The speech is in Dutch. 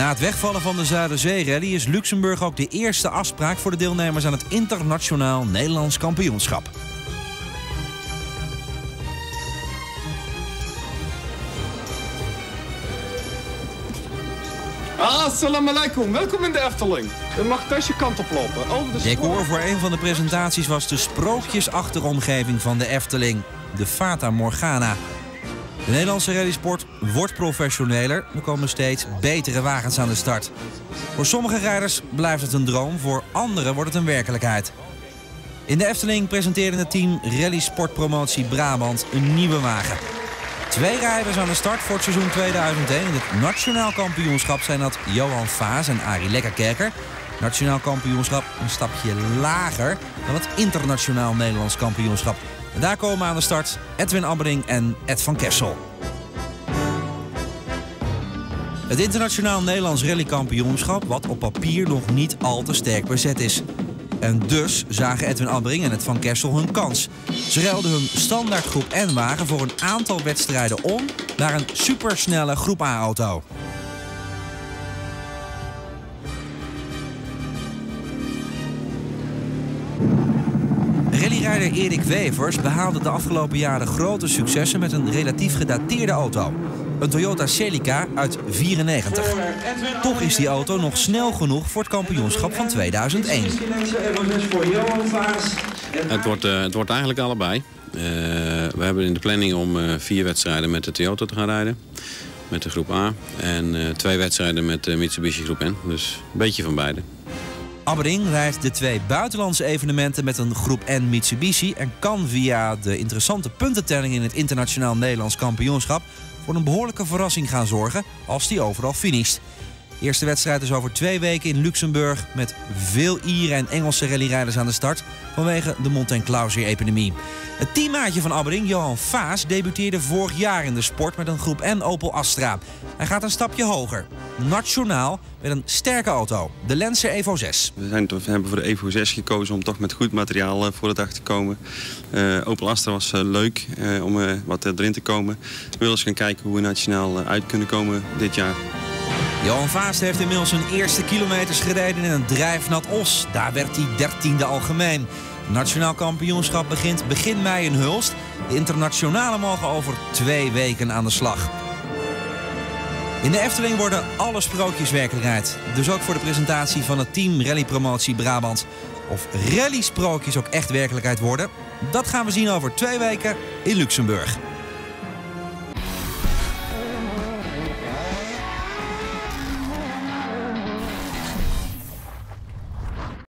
Na het wegvallen van de Zuiderzee-rally is Luxemburg ook de eerste afspraak voor de deelnemers aan het internationaal Nederlands kampioenschap. Assalamu alaikum, welkom in de Efteling. Je mag thuis je kant oplopen. Decor voor een van de presentaties was de sprookjesachtige omgeving van de Efteling, de Fata Morgana. De Nederlandse rallysport wordt professioneler. Er komen steeds betere wagens aan de start. Voor sommige rijders blijft het een droom, voor anderen wordt het een werkelijkheid. In de Efteling presenteerde het team Rally Sportpromotie Brabant een nieuwe wagen. 2 rijders aan de start voor het seizoen 2001. In het nationaal kampioenschap zijn dat Johan Vaas en Arie Lekkerkerker. Nationaal kampioenschap een stapje lager dan het internationaal Nederlands kampioenschap. En daar komen aan de start Edwin Abberding en Ed van Kessel. Het internationaal Nederlands rallykampioenschap, wat op papier nog niet al te sterk bezet is. En dus zagen Edwin Abberding en Ed van Kessel hun kans. Ze ruilden hun standaard groep N-wagen voor een aantal wedstrijden om naar een supersnelle groep A-auto. Rallyrijder Erik Wevers behaalde de afgelopen jaren grote successen met een relatief gedateerde auto. Een Toyota Celica uit 1994. Toch is die auto nog snel genoeg voor het kampioenschap van 2001. Het wordt eigenlijk allebei. We hebben in de planning om 4 wedstrijden met de Toyota te gaan rijden. Met de groep A. En 2 wedstrijden met de Mitsubishi groep N. Dus een beetje van beide. Abberding rijdt de 2 buitenlandse evenementen met een groep N Mitsubishi en kan via de interessante puntentelling in het internationaal Nederlands kampioenschap voor een behoorlijke verrassing gaan zorgen als die overal finisht. De eerste wedstrijd is over 2 weken in Luxemburg met veel Ieren en Engelse rallyrijders aan de start vanwege de Montenclausier-epidemie. Het teammaatje van Abberding, Johan Vaas, debuteerde vorig jaar in de sport met een groep N Opel Astra. Hij gaat een stapje hoger. Nationaal met een sterke auto, de Lancer Evo 6. We hebben voor de Evo 6 gekozen om toch met goed materiaal voor de dag te komen. Opel Astra was leuk om wat erin te komen. We willen eens gaan kijken hoe we nationaal uit kunnen komen dit jaar. Johan Vaas heeft inmiddels zijn eerste kilometers gereden in een drijfnat Os. Daar werd hij 13e algemeen. Het nationaal kampioenschap begint begin mei in Hulst. De internationale mogen over 2 weken aan de slag. In de Efteling worden alle sprookjes werkelijkheid. Dus ook voor de presentatie van het team Rallypromotie Brabant. Of rally-sprookjes ook echt werkelijkheid worden, dat gaan we zien over 2 weken in Luxemburg.